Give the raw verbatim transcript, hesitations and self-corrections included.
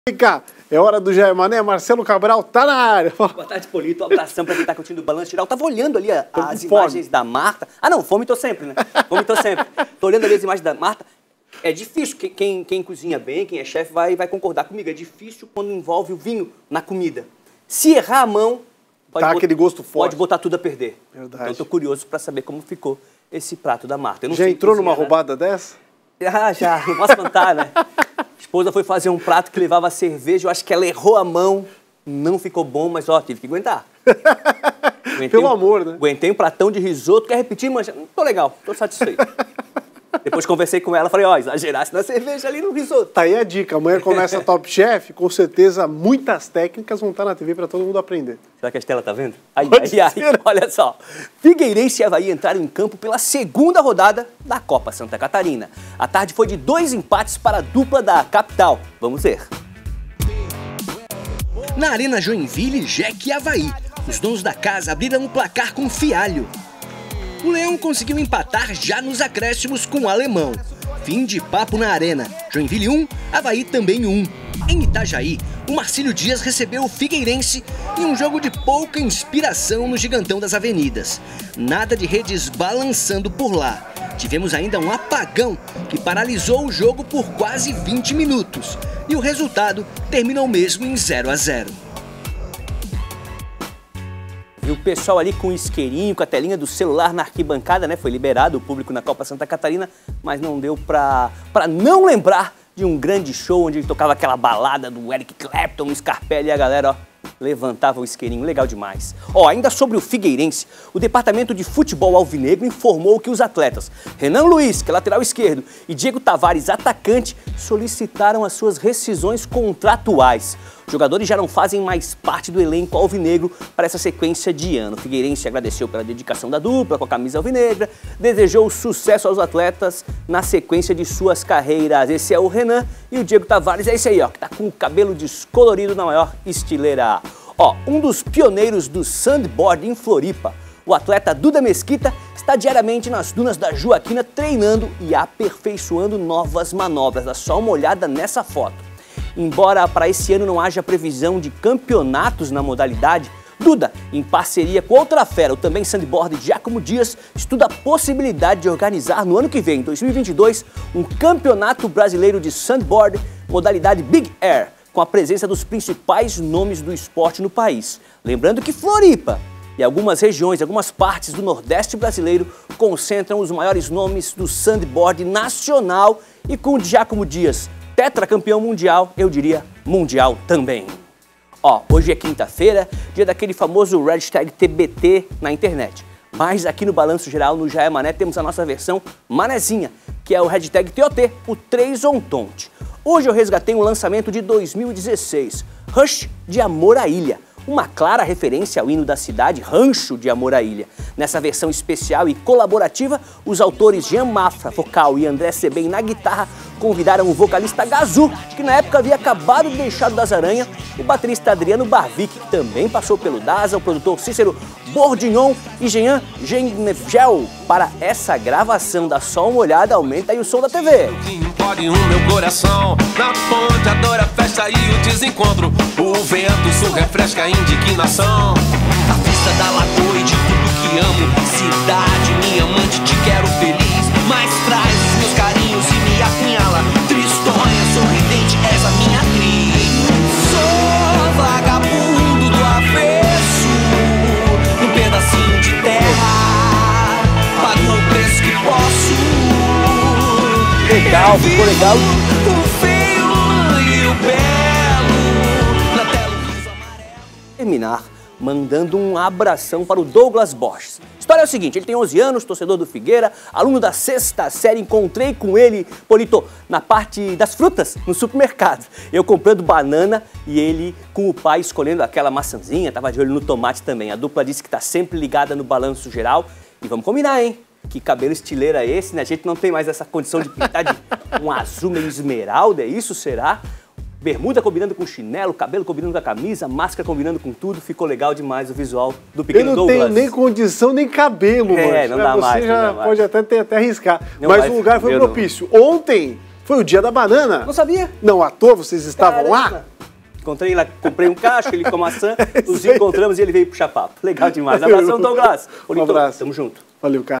É hora do Jair Mané, Marcelo Cabral tá na área. Boa tarde, Polito. Um abração pra quem tá curtindo o Balanço Geral. Tava olhando ali a, as fome. imagens da Marta. Ah, não, fome tô sempre, né? Fome tô sempre. Tô olhando ali as imagens da Marta. É difícil, quem, quem, quem cozinha bem, quem é chefe, vai, vai concordar comigo. É difícil quando envolve o vinho na comida. Se errar a mão, pode, Tá botar, aquele gosto forte. pode botar tudo a perder. Verdade. Então eu tô curioso pra saber como ficou esse prato da Marta. Eu não Já sei entrou numa cozinhar, roubada dessa? né? Ah, já. Não posso contar, né? A esposa foi fazer um prato que levava cerveja, eu acho que ela errou a mão, não ficou bom, mas ó, tive que aguentar. Aguentei Pelo um, amor, né? Aguentei um pratão de risoto, quer repetir, mas tô legal, tô satisfeito. Depois conversei com ela, falei, ó, exagerasse na cerveja ali no risoto. Tá aí a dica, amanhã começa a Top Chef, com certeza muitas técnicas vão estar na T V para todo mundo aprender. Será que a Estela tá vendo? Ai, Pode ai, ai, ser. olha só. Figueirense e Avaí entraram em campo pela segunda rodada da Copa Santa Catarina. A tarde foi de dois empates para a dupla da capital. Vamos ver. Na Arena Joinville, Jack e Avaí. Os donos da casa abriram o placar com Fialho. O Leão conseguiu empatar já nos acréscimos com o Alemão. Fim de papo na Arena. Joinville um, Avaí também um. Em Itajaí, o Marcílio Dias recebeu o Figueirense em um jogo de pouca inspiração no Gigantão das Avenidas. Nada de redes balançando por lá. Tivemos ainda um apagão que paralisou o jogo por quase vinte minutos. E o resultado terminou mesmo em zero a zero. E o pessoal ali com o isqueirinho, com a telinha do celular na arquibancada, né? Foi liberado o público na Copa Santa Catarina, mas não deu pra, pra não lembrar de um grande show onde tocava aquela balada do Eric Clapton, o Scarpelli e a galera, ó, levantava o isqueirinho. Legal demais. Ó, ainda sobre o Figueirense, o Departamento de Futebol Alvinegro informou que os atletas Renan Luiz, que é lateral esquerdo, e Diego Tavares, atacante, solicitaram as suas rescisões contratuais. Os jogadores já não fazem mais parte do elenco alvinegro para essa sequência de ano. O Figueirense agradeceu pela dedicação da dupla com a camisa alvinegra, desejou sucesso aos atletas na sequência de suas carreiras. Esse é o Renan e o Diego Tavares é esse aí, ó, que tá com o cabelo descolorido na maior estileira. Ó, um dos pioneiros do sandboard em Floripa, o atleta Duda Mesquita, está diariamente nas dunas da Joaquina treinando e aperfeiçoando novas manobras. Dá só uma olhada nessa foto. Embora para esse ano não haja previsão de campeonatos na modalidade, Duda, em parceria com outra fera, o também sandboard Giacomo Dias, estuda a possibilidade de organizar no ano que vem, dois mil e vinte e dois, um campeonato brasileiro de sandboard, modalidade Big Air, com a presença dos principais nomes do esporte no país. Lembrando que Floripa e algumas regiões, algumas partes do Nordeste brasileiro concentram os maiores nomes do sandboard nacional e com o Giacomo Dias, tetracampeão mundial, eu diria mundial também. Ó, hoje é quinta-feira, dia daquele famoso hashtag T B T na internet. Mas aqui no Balanço Geral, no Jair Mané, temos a nossa versão manezinha, que é o hashtag T O T, o três on tonte. Hoje eu resgatei um lançamento de dois mil e dezesseis, Rush de Amor à Ilha. Uma clara referência ao hino da cidade, Rancho de Amor à Ilha. Nessa versão especial e colaborativa, os autores Jean Mafra, vocal, e André Sebem na guitarra convidaram o vocalista Gazu, que na época havia acabado de deixar o Das Aranha, o baterista Adriano Barvic, que também passou pelo Daza, o produtor Cícero Bordignon e Jean Gengel para essa gravação. Dá só uma olhada, aumenta aí o som da T V. Pode o meu coração na ponte, adora a festa e o desencontro. O vento sul refresca a indignação. A vista da lagoa e de tudo que amo. Cidade, minha amante, te quero feliz. Mas traz os meus carinhos e me apunhala. Tristonha, sorridente, és a minha atriz. Sou vagabundo do avesso, num pedacinho de terra. Pago o preço que posso. Legal, ficou legal. O feio e o belo na tela o riso amarelo. Terminar mandando um abração para o Douglas Borges. A história é o seguinte, ele tem onze anos, torcedor do Figueira, aluno da sexta série, encontrei com ele, Polito, na parte das frutas, no supermercado. Eu comprando banana e ele com o pai escolhendo aquela maçãzinha, tava de olho no tomate também. A dupla disse que tá sempre ligada no Balanço Geral e vamos combinar, hein? Que cabelo estileiro é esse, né? A gente não tem mais essa condição de pintar de um azul meio esmeralda, é isso, será? Bermuda combinando com chinelo, cabelo combinando com a camisa, máscara combinando com tudo. Ficou legal demais o visual do pequeno Douglas. Eu não tenho nem condição, nem cabelo, mano. É, não dá Você mais. já não dá mais. pode até, ter, até arriscar. Não Mas vai, o lugar foi eu propício. Ontem foi o dia da banana. Não sabia? Não à toa, vocês estavam Caramba. lá? Encontrei lá, comprei um cacho, ele com a maçã, É nos encontramos e ele veio puxar papo. Legal demais. Abração, Douglas. Um abraço. Tamo junto. Valeu, cara.